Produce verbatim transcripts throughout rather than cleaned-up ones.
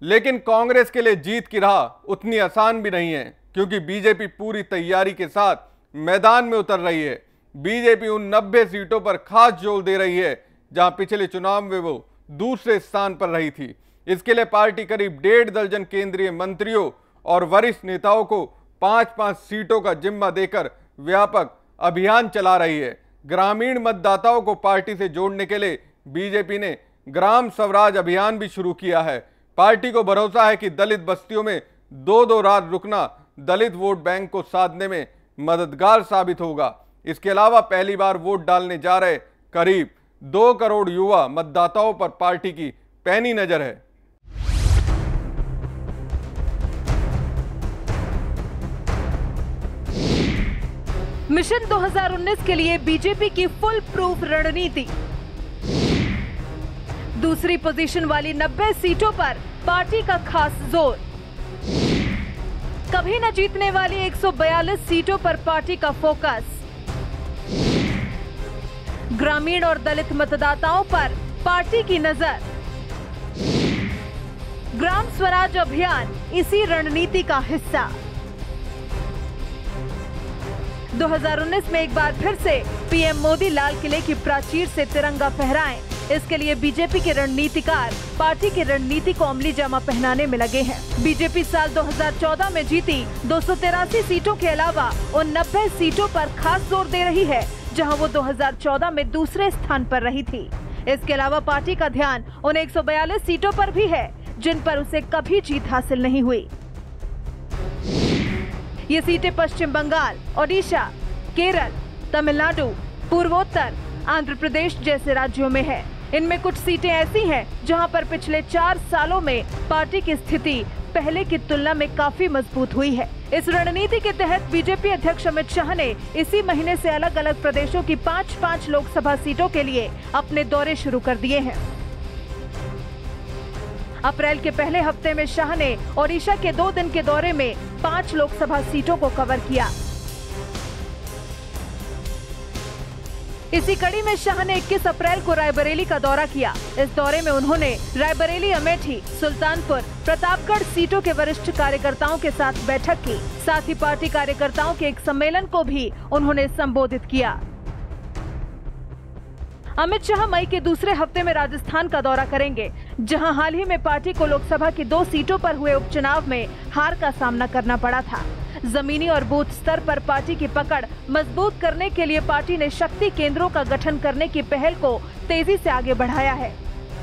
लेकिन कांग्रेस के लिए जीत की राह उतनी आसान भी नहीं है, क्योंकि बीजेपी पूरी तैयारी के साथ मैदान में उतर रही है। बीजेपी उन नब्बे सीटों पर खास जोर दे रही है जहां पिछले चुनाव में वो दूसरे स्थान पर रही थी। इसके लिए पार्टी करीब डेढ़ दर्जन केंद्रीय मंत्रियों और वरिष्ठ नेताओं को पांच पांच सीटों का जिम्मा देकर व्यापक अभियान चला रही है। ग्रामीण मतदाताओं को पार्टी से जोड़ने के लिए बीजेपी ने ग्राम स्वराज अभियान भी शुरू किया है। पार्टी को भरोसा है कि दलित बस्तियों में दो दो रात रुकना दलित वोट बैंक को साधने में मददगार साबित होगा। इसके अलावा पहली बार वोट डालने जा रहे करीब दो करोड़ युवा मतदाताओं पर पार्टी की पैनी नजर है। मिशन दो हज़ार उन्नीस के लिए बीजेपी की फुल प्रूफ रणनीति। दूसरी पोजीशन वाली नब्बे सीटों पर पार्टी का खास जोर। कभी न जीतने वाली एक सौ बयालीस सीटों पर पार्टी का फोकस। ग्रामीण और दलित मतदाताओं पर पार्टी की नजर। ग्राम स्वराज अभियान इसी रणनीति का हिस्सा। दो हज़ार उन्नीस में एक बार फिर से पीएम मोदी लाल किले की प्राचीर से तिरंगा फहराएं। इसके लिए बीजेपी के रणनीतिकार पार्टी की रणनीति को अमली जामा पहनाने में लगे हैं। बीजेपी साल दो हज़ार चौदह में जीती दो सौ तिरासी सीटों के अलावा उन नब्बे सीटों पर खास जोर दे रही है जहां वो दो हज़ार चौदह में दूसरे स्थान पर रही थी। इसके अलावा पार्टी का ध्यान उन एक सौ बयालीस सीटों पर भी है जिन पर उसे कभी जीत हासिल नहीं हुई। ये सीटें पश्चिम बंगाल, ओडिशा, केरल, तमिलनाडु, पूर्वोत्तर, आंध्र प्रदेश जैसे राज्यों में है। इनमें कुछ सीटें ऐसी हैं जहां पर पिछले चार सालों में पार्टी की स्थिति पहले की तुलना में काफी मजबूत हुई है। इस रणनीति के तहत बीजेपी अध्यक्ष अमित शाह ने इसी महीने से अलग अलग प्रदेशों की पाँच पाँच लोकसभा सीटों के लिए अपने दौरे शुरू कर दिए हैं। अप्रैल के पहले हफ्ते में शाह ने ओडिशा के दो दिन के दौरे में पांच लोकसभा सीटों को कवर किया। इसी कड़ी में शाह ने इक्कीस अप्रैल को रायबरेली का दौरा किया। इस दौरे में उन्होंने रायबरेली, अमेठी, सुल्तानपुर, प्रतापगढ़ सीटों के वरिष्ठ कार्यकर्ताओं के साथ बैठक की। साथ ही पार्टी कार्यकर्ताओं के एक सम्मेलन को भी उन्होंने संबोधित किया। अमित शाह मई के दूसरे हफ्ते में राजस्थान का दौरा करेंगे, जहां हाल ही में पार्टी को लोकसभा की दो सीटों पर हुए उपचुनाव में हार का सामना करना पड़ा था। जमीनी और बूथ स्तर पर पार्टी की पकड़ मजबूत करने के लिए पार्टी ने शक्ति केंद्रों का गठन करने की पहल को तेजी से आगे बढ़ाया है।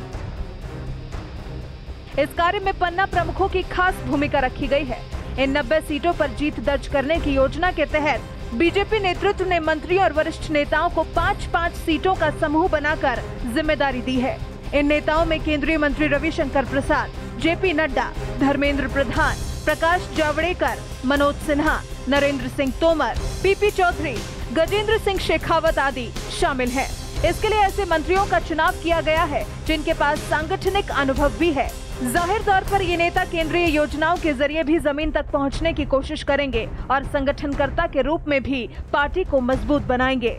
इस कार्य में पन्ना प्रमुखों की खास भूमिका रखी गई है। इन नब्बे सीटों पर जीत दर्ज करने की योजना के तहत बीजेपी नेतृत्व ने मंत्री और वरिष्ठ नेताओं को पाँच पाँच सीटों का समूह बनाकर जिम्मेदारी दी है। इन नेताओं में केंद्रीय मंत्री रविशंकर प्रसाद, जेपी नड्डा, धर्मेंद्र प्रधान, प्रकाश जावड़ेकर, मनोज सिन्हा, नरेंद्र सिंह तोमर, पीपी चौधरी, गजेंद्र सिंह शेखावत आदि शामिल हैं। इसके लिए ऐसे मंत्रियों का चुनाव किया गया है जिनके पास सांगठनिक अनुभव भी है। जाहिर तौर पर ये नेता केंद्रीय योजनाओं के जरिए भी जमीन तक पहुंचने की कोशिश करेंगे और संगठनकर्ता के रूप में भी पार्टी को मजबूत बनाएंगे।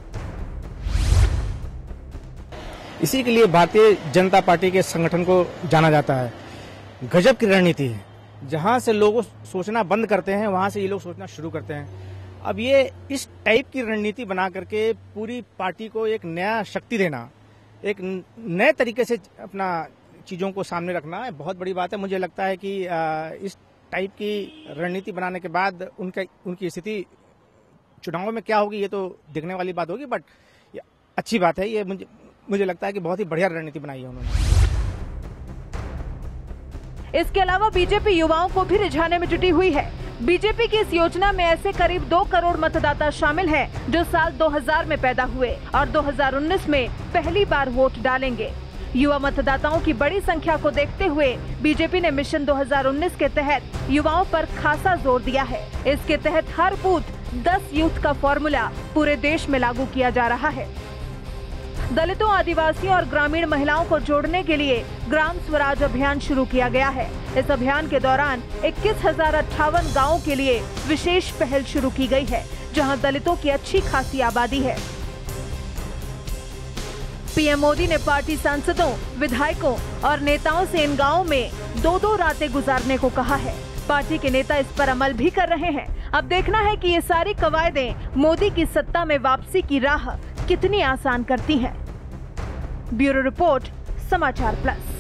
इसी के लिए भारतीय जनता पार्टी के संगठन को जाना जाता है। गजब की रणनीति है। जहां से लोग सोचना बंद करते हैं वहां से ये लोग सोचना शुरू करते हैं। अब ये इस टाइप की रणनीति बना करके पूरी पार्टी को एक नया शक्ति देना, एक नए तरीके से अपना चीजों को सामने रखना है, बहुत बड़ी बात है। मुझे लगता है कि इस टाइप की रणनीति बनाने के बाद उनका उनकी स्थिति चुनाव में क्या होगी ये तो देखने वाली बात होगी, बट ये अच्छी बात है। ये मुझे मुझे लगता है कि बहुत ही बढ़िया रणनीति बनाई है उन्होंने। इसके अलावा बीजेपी युवाओं को भी रिझाने में जुटी हुई है। बीजेपी की इस योजना में ऐसे करीब दो करोड़ मतदाता शामिल हैं जो साल दो हज़ार में पैदा हुए और दो हज़ार उन्नीस में पहली बार वोट डालेंगे। युवा मतदाताओं की बड़ी संख्या को देखते हुए बीजेपी ने मिशन दो हज़ार उन्नीस के तहत युवाओं पर खासा जोर दिया है। इसके तहत हर बूथ दस यूथ का फॉर्मूला पूरे देश में लागू किया जा रहा है। दलितों, आदिवासियों और ग्रामीण महिलाओं को जोड़ने के लिए ग्राम स्वराज अभियान शुरू किया गया है। इस अभियान के दौरान इक्कीस हजार अट्ठावन गाँव के लिए विशेष पहल शुरू की गई है, जहाँ दलितों की अच्छी खासी आबादी है। पीएम मोदी ने पार्टी सांसदों, विधायकों और नेताओं से इन गाँवों में दो दो रातें गुजारने को कहा है। पार्टी के नेता इस पर अमल भी कर रहे हैं। अब देखना है कि ये सारी कवायदें मोदी की सत्ता में वापसी की राह कितनी आसान करती हैं। Bureau report, Samachar plus.